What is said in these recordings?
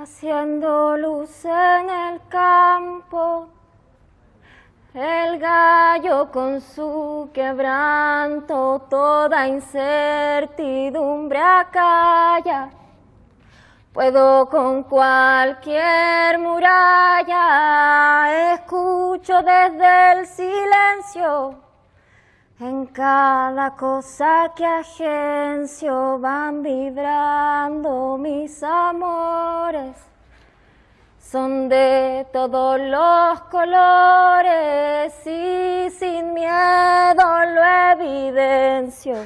haciendo luz en el campo. El gallo con su quebranto toda incertidumbre acalla. Puedo con cualquier muralla, escucho desde el silencio. En cada cosa que agencio van vibrando mis amores. Son de todos los colores y sin miedo lo evidencio.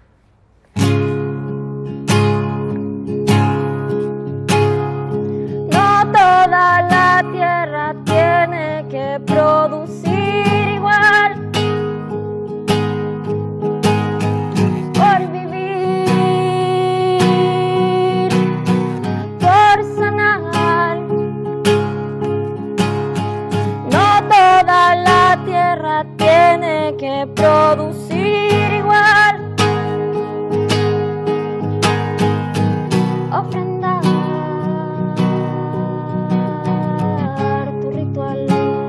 No toda la tierra tiene que producir igual. Por vivir, por sanar. No toda la tierra tiene que producir igual. Ofrendar tu ritual.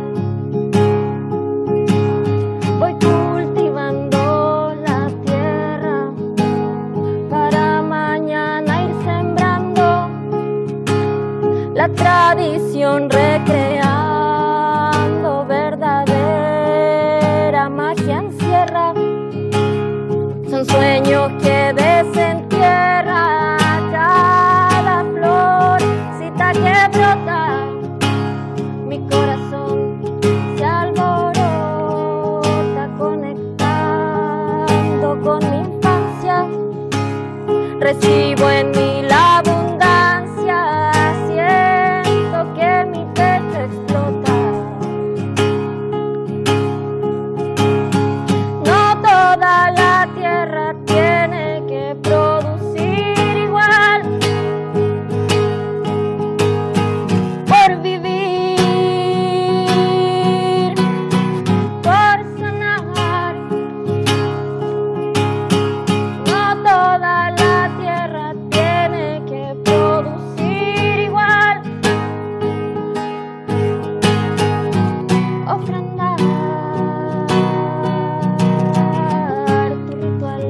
Voy cultivando la tierra para mañana ir sembrando la tradición recreando verdadera magia encierra. Son sueños que desentierra cada florcita que brota. Mi corazón se alborota conectando con mi infancia. Recibo en mí la abundancia, siento que mi pecho explota. No toda la tierra tiene que producir igual. Por vivir, por sanar. No toda la tierra tiene que producir igual. Ofrendar tu ritual.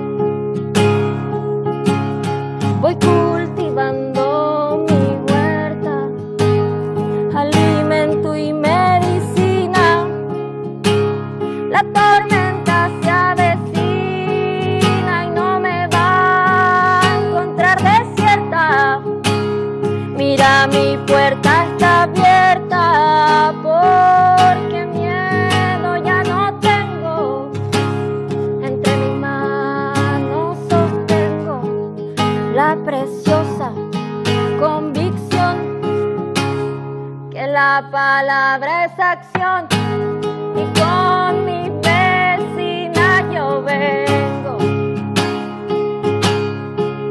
Voy cultivando mi huerta, alimento y medicina. La tormenta se avecina y no me va a encontrar desierta. Mira, mi puerta está abierta porque miedo ya no tengo. Entre mis manos sostengo la preciosa convicción que la palabra es acción y con mi vecina yo vengo.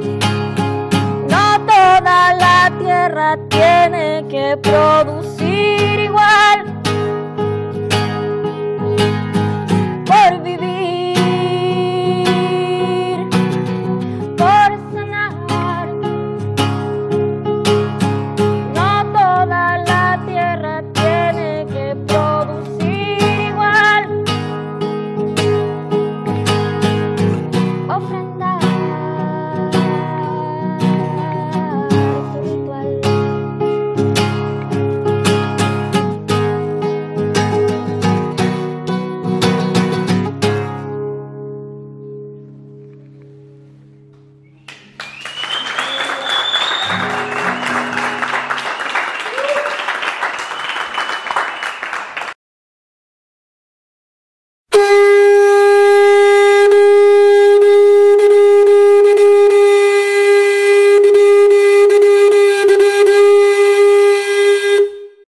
No toda la tierra tiene que producir